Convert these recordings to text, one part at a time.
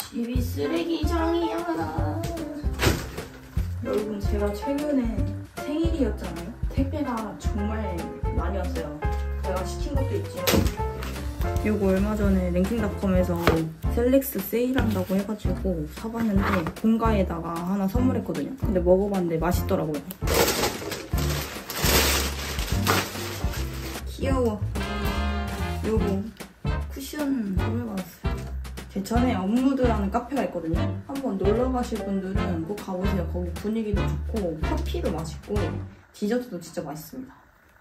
집이 쓰레기장이야. 여러분, 제가 최근에 생일이었잖아요. 택배가 정말 많이 왔어요. 제가 시킨 것도 있지만 이거 얼마 전에 랭킹닷컴에서 셀렉스 세일한다고 해가지고 사봤는데 본가에다가 하나 선물했거든요. 근데 먹어봤는데 맛있더라고요. 귀여워. 요거 쿠션 선물 받았어요. 제천에 업무드라는 카페가 있거든요. 한번 놀러 가실 분들은 꼭 가보세요. 거기 분위기도 좋고 커피도 맛있고 디저트도 진짜 맛있습니다.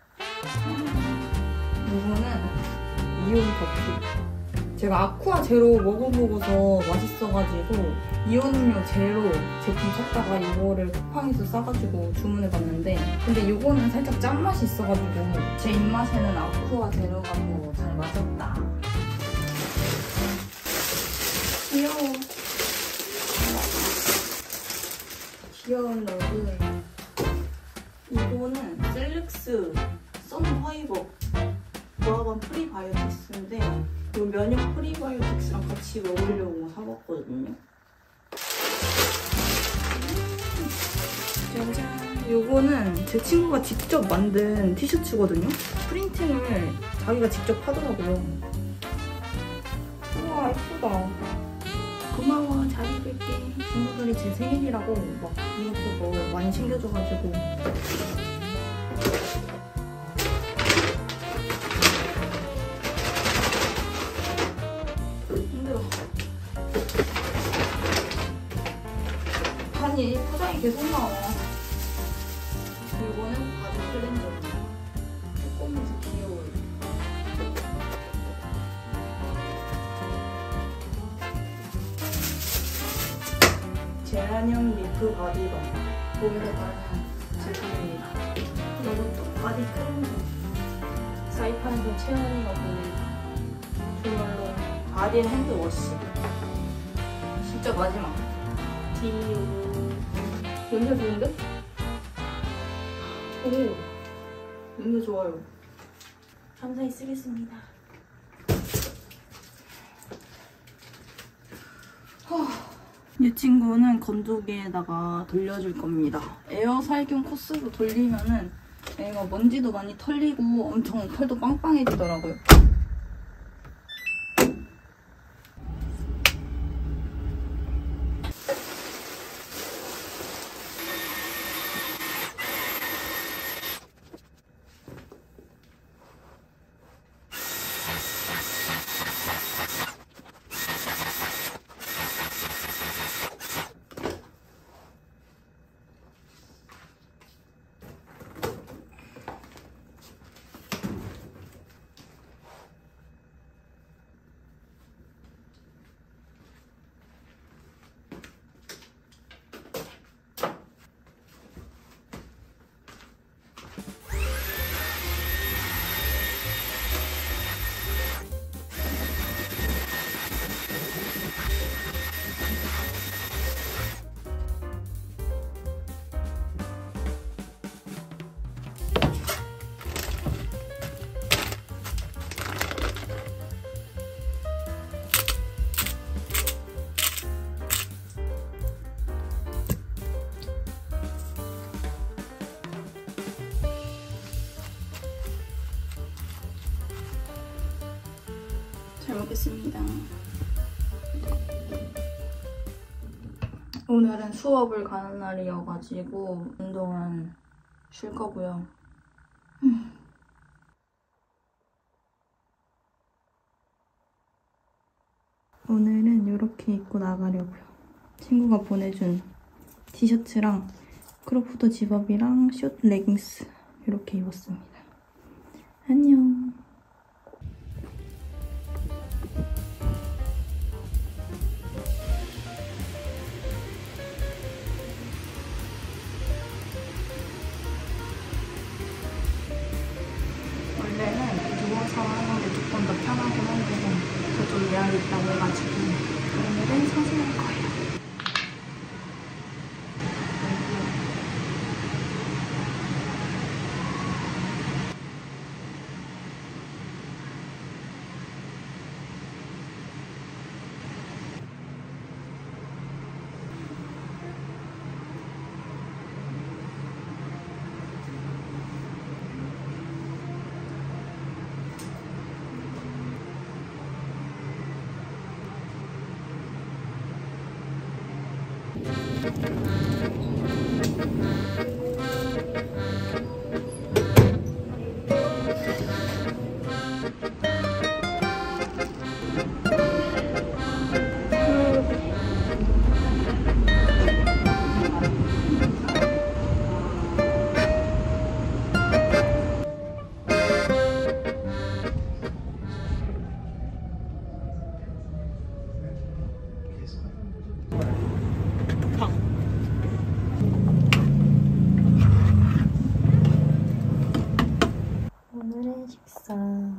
요거는 이온 커피. 제가 아쿠아 제로 먹어보고서 맛있어가지고 이온 음료 제로 제품 찾다가 이거를 쿠팡에서 싸가지고 주문해봤는데 근데 이거는 살짝 짠맛이 있어가지고 제 입맛에는 아쿠아 제로가 더 잘 맞았다. 귀여워. 귀여운 러브. 이거는 셀렉스 선파이버 보아건 프리바이오틱스인데 이 면역 프리바이오틱스랑 같이 먹으려고 사봤거든요. 짜잔. 요거는 제 친구가 직접 만든 티셔츠거든요. 프린팅을 자기가 직접 하더라고요. 우와, 예쁘다. 고마워, 잘 입을게. 친구들이 제 생일이라고 막 이것저것 많이 챙겨줘가지고. 힘들어. 아니, 포장이 계속 나와. 이거는 바디 클렌저. 조금해서 귀여워요. 제라늄 리프 바디밤. 몸에서 바르는 제품입니다. 이것도 바디 클렌저. 사이판에서 채연이가 보낸 정말로 바디 핸드워시. 진짜 마지막. 디오. 냄새 좋은데? 오, 냄새 좋아요. 감사히 쓰겠습니다. 이 친구는 건조기에다가 돌려줄 겁니다. 에어 살균 코스로 돌리면은 얘가 먼지도 많이 털리고 엄청 털도 빵빵해지더라고요. 잘 먹겠습니다. 오늘은 수업을 가는 날이어가지고 운동은 쉴 거고요. 오늘은 이렇게 입고 나가려고요. 친구가 보내준 티셔츠랑 크롭프도 집업이랑 숏 레깅스 이렇게 입었습니다. 안녕. 원래는 누워서 하는 게 조금 더 편하긴 한데 저 좀 예약이 있다고 해가지고 오늘은 서서 할 거예요. 오늘의 식사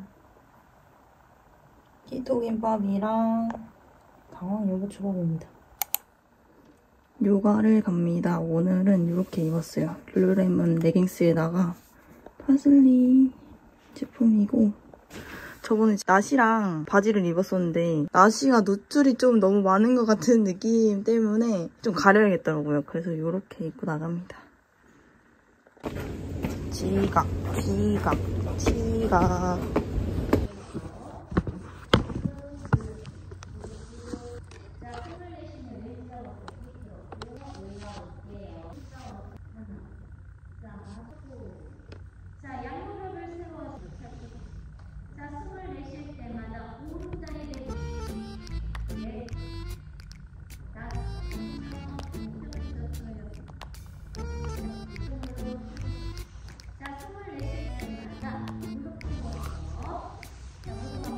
끼도김밥이랑 당황 유부초밥입니다. 요가를 갑니다. 오늘은 이렇게 입었어요. 룰루레몬 레깅스에다가 파슬리 제품이고, 저번에 나시랑 바지를 입었었는데 나시가 노출이 좀 너무 많은 것 같은 느낌 때문에 좀 가려야겠더라고요. 그래서 이렇게 입고 나갑니다. 지각. 자, 양무릎을 세워. 자, 숨을 내쉴 때마다 오른다리 내리고. 네. 자, 숨을 내쉴 때마다 무릎 펴서. 자,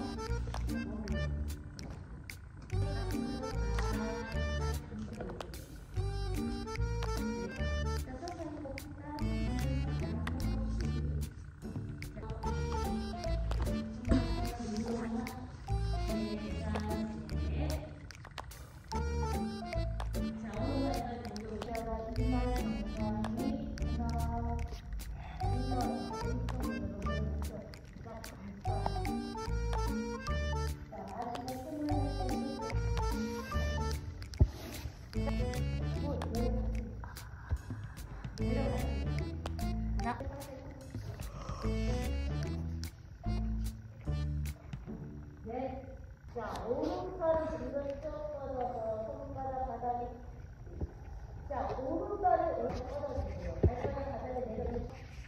네. 자, 오른팔을 뒤로 쭉 뻗어서 손바닥 바닥에. 자, 오른발을 이렇게 뻗어주세요. 발바닥 바닥에 내려주세요.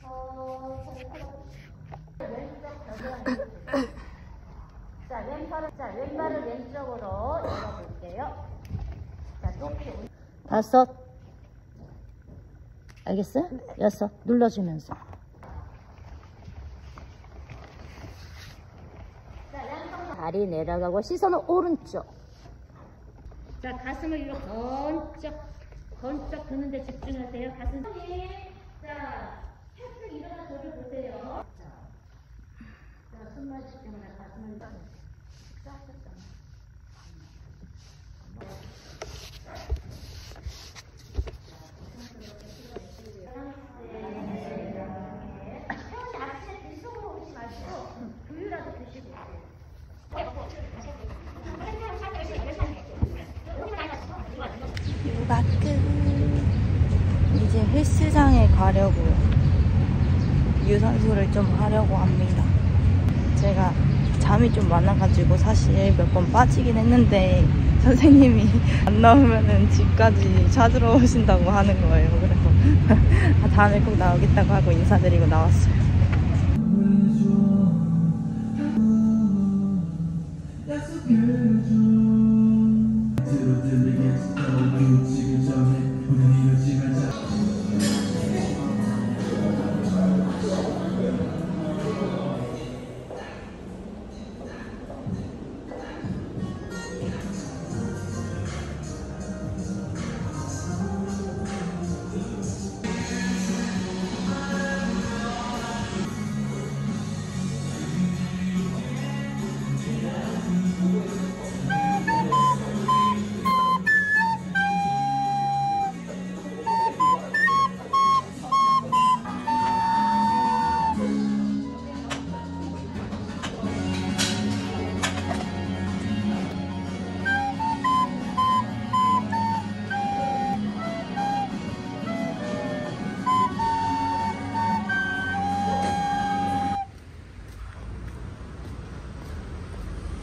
왼쪽 벽에 자, 왼발을 왼쪽으로 열어볼게요. 자, 높이. 5. 알겠어요? 6. 눌러주면서. 다리 내려가고 시선은 오른쪽. 자, 가슴을 위로 번쩍 드는 데 집중하세요. 가슴. 자, 살짝 일어나 저를 보세요. 자, 숨만 쉴 때마다 가슴을 쫙쫙. 아침에 빈속으로 오지 마시고 우유라도 드시고 요가 끝. 이제 헬스장에 가려고요. 유산소를 좀 하려고 합니다. 제가 잠이 좀 많아가지고 사실 몇 번 빠지긴 했는데 선생님이 안 나오면은 집까지 찾으러 오신다고 하는 거예요. 그래서 다음에 꼭 나오겠다고 하고 인사드리고 나왔어요.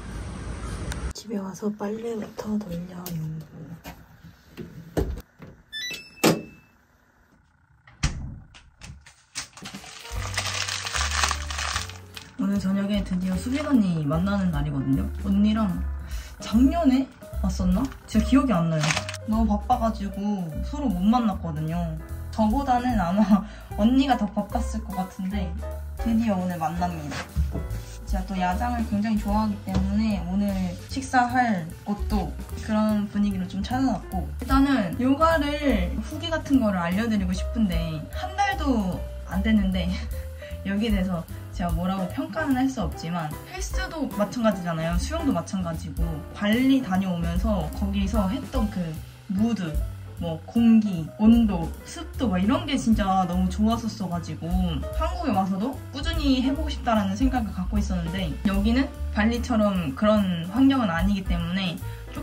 집에 와서 빨래부터 돌려요. 만나는 날이거든요. 언니랑 작년에 왔었나? 진짜 기억이 안 나요. 너무 바빠가지고 서로 못 만났거든요. 저보다는 아마 언니가 더 바빴을 것 같은데 드디어 오늘 만납니다. 제가 또 야장을 굉장히 좋아하기 때문에 오늘 식사할 곳도 그런 분위기로 좀 찾아놨고, 일단은 요가를 후기 같은 거를 알려드리고 싶은데 한 달도 안 됐는데 여기에 대해서 제가 뭐라고 평가는 할 수 없지만 헬스도 마찬가지잖아요. 수영도 마찬가지고 발리 다녀오면서 거기서 했던 그 무드, 뭐 공기, 온도, 습도 막 이런 게 진짜 너무 좋았었어가지고 한국에 와서도 꾸준히 해보고 싶다라는 생각을 갖고 있었는데 여기는 발리처럼 그런 환경은 아니기 때문에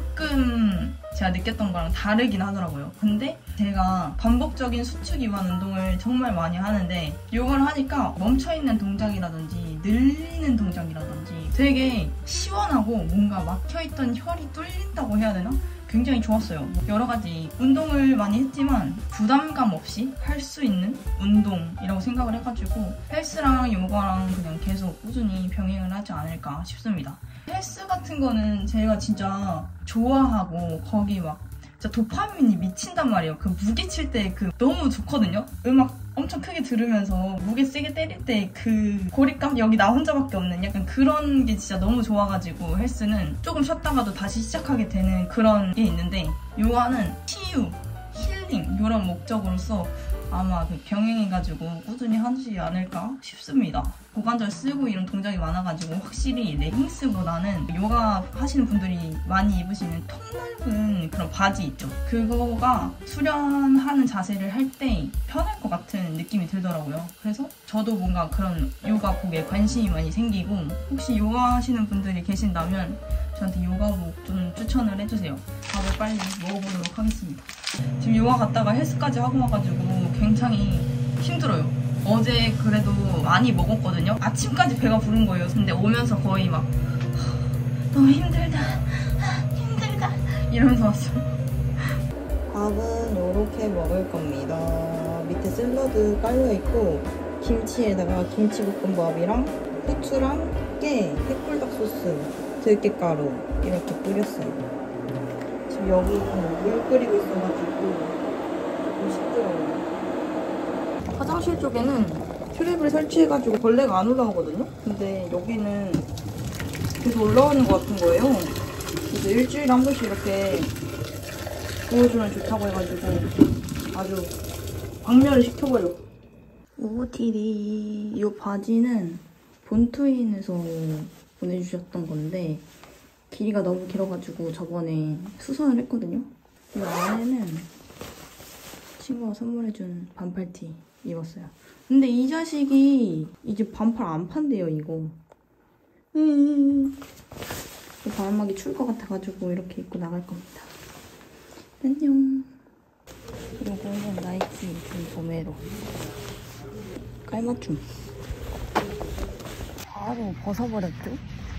조금 제가 느꼈던 거랑 다르긴 하더라고요. 근데 제가 반복적인 수축 이완 운동을 정말 많이 하는데 요걸 하니까 멈춰있는 동작이라든지 늘리는 동작이라든지 되게 시원하고 뭔가 막혀있던 혈이 뚫린다고 해야 되나? 굉장히 좋았어요. 여러 가지 운동을 많이 했지만 부담감 없이 할 수 있는 운동이라고 생각을 해가지고 헬스랑 요가랑 그냥 계속 꾸준히 병행을 하지 않을까 싶습니다. 헬스 같은 거는 제가 진짜 좋아하고 거기 막 진짜 도파민이 미친단 말이에요. 그 무게 칠 때 그 너무 좋거든요. 음악 엄청 크게 들으면서 무게 세게 때릴 때 그 고립감? 여기 나 혼자밖에 없는 약간 그런 게 진짜 너무 좋아가지고 헬스는 조금 쉬었다가도 다시 시작하게 되는 그런 게 있는데 요가는 치유, 힐링 이런 목적으로서 아마 그 병행해가지고 꾸준히 하지 않을까 싶습니다. 고관절 쓰고 이런 동작이 많아가지고 확실히 레깅스보다는 요가 하시는 분들이 많이 입으시는 통 넓은 그런 바지 있죠. 그거가 수련하는 자세를 할 때 편할 것 같은 느낌이 들더라고요. 그래서 저도 뭔가 그런 요가복에 관심이 많이 생기고 혹시 요가 하시는 분들이 계신다면 저한테 요가복 좀 추천을 해주세요. 밥을 빨리 먹어보도록 하겠습니다. 지금 요가 갔다가 헬스까지 하고 와가지고 굉장히 힘들어요. 어제 그래도 많이 먹었거든요. 아침까지 배가 부른 거예요. 근데 오면서 거의 막 너무 힘들다 힘들다 이러면서 왔어요. 밥은 이렇게 먹을 겁니다. 밑에 샐러드 깔려있고 김치에다가 김치볶음밥이랑 후추랑 깨, 햇불닭 소스, 들깨가루 이렇게 뿌렸어요. 지금 여기 물 끓이고 있어가지고 좀 시끄러워요. 화장실 쪽에는 트랩을 설치해가지고 벌레가 안 올라오거든요? 근데 여기는 계속 올라오는 것 같은 거예요. 그래서 일주일에 한 번씩 이렇게 부어주면 좋다고 해가지고 아주 박멸을 시켜버려. 오버티리 이 바지는 본투인에서 보내주셨던 건데 길이가 너무 길어가지고 저번에 수선을 했거든요. 이 안에는 친구가 선물해준 반팔티 입었어요. 근데 이 자식이 이제 반팔 안 판대요, 이거. 바람막이 추울 것 같아가지고 이렇게 입고 나갈 겁니다. 안녕. 요거는 나이키 보메로. 깔맞춤. 바로 벗어버렸죠?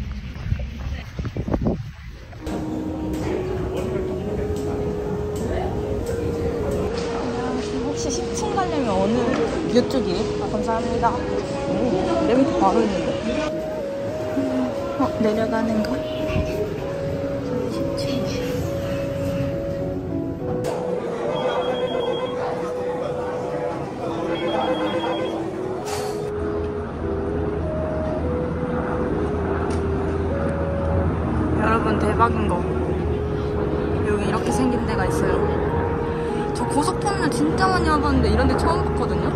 혹시 10층 가려면 어느 이쪽이에요? 아, 감사합니다. 오, 레벨 바로 있는데. 내려가는 거? 10층. 여러분 대박인 거. 여기 이렇게 생긴 데가 있어요. 저 고속터미널 진짜 많이 하던데 이런 데 처음 봤거든요?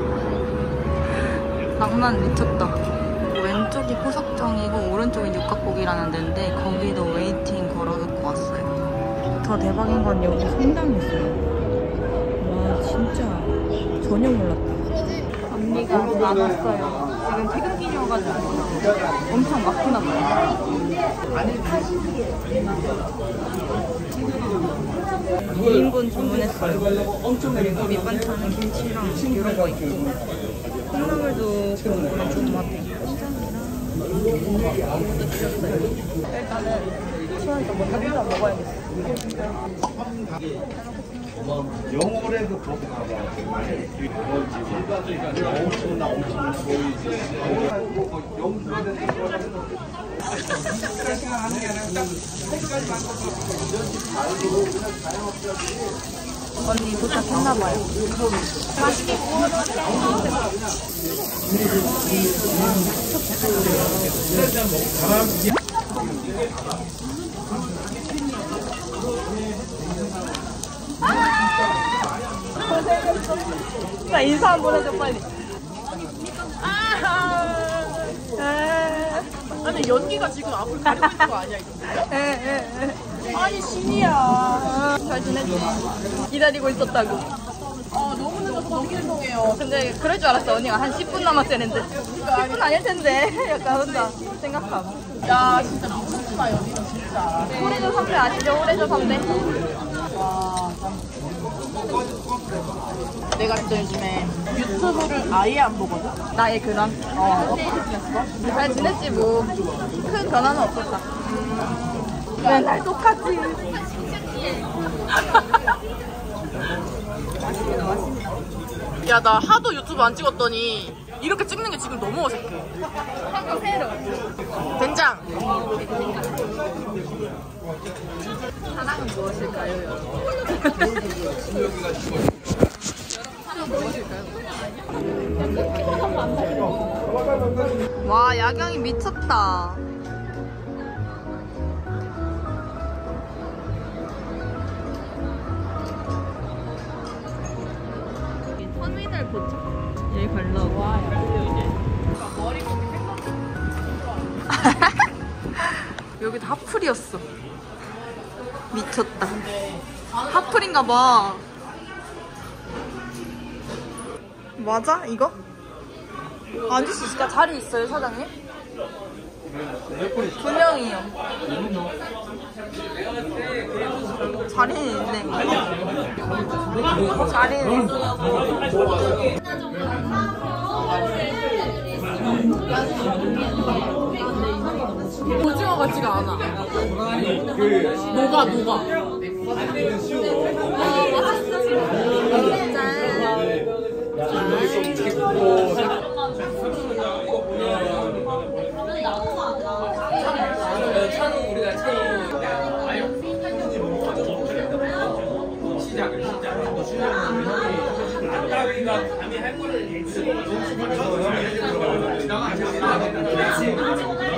낭만 미쳤다. 왼쪽이 포석정이고 오른쪽이 육각곡이라는 데인데 거기도 웨이팅 걸어놓고 왔어요. 더 대박인 건 여기 성당이 있어요. 와 진짜 전혀 몰랐다. 언니가 안 왔어요. 지금 퇴근길이어가지고 엄청 막히나 봐요. 2인분 주문했어요. 그리고 밑반찬은 김치랑 이런 거 있고 콩나물도 그거랑 존맛해. 이것도 주셨어요. 일단은 추우니까 먼저 혼자 먹어야겠어. 영월에도 그렇게 가봐. 엄청 언니 도착했나봐요. 맛있게 나 인사 한번 해줘 빨리. 아니 연기가 지금 앞을 가리고 있는 거 아니야 이거? 아니 신이야. 잘 지냈지? 기다리고 있었다고. 너무 늦어서 너무 죄송해요. 근데 그럴 줄 알았어. 언니가 한 10분 남았었는데 10분 아닐 텐데 약간 혼자 생각하고. 야 진짜 미쳤다 여기는 진짜. 호래조 선배 아시죠? 호래조 선배. 내가 진짜 요즘에 유튜브를 아예 안 보거든? 나의 근황. 어떻게 지냈어? 잘 지냈지 뭐. 큰 변화는 없었다. 맨날 똑같지. 야 나 하도 유튜브 안 찍었더니 이렇게 찍는 게 지금 너무 어색해. 한번 새로. 된장! 사랑은 무엇일까요? 와 야경이 미쳤다. 터미널 도착. 얘 가려고. 여기도 하플이었어. 미쳤다. 하플인가봐. 맞아? 이거? 앉을 수 있을까? 자리 있어요, 사장님? 2명이요. 자리는 있네. 자리는 있어. 오징어 같지가 않아. 녹아. 감히 할 거를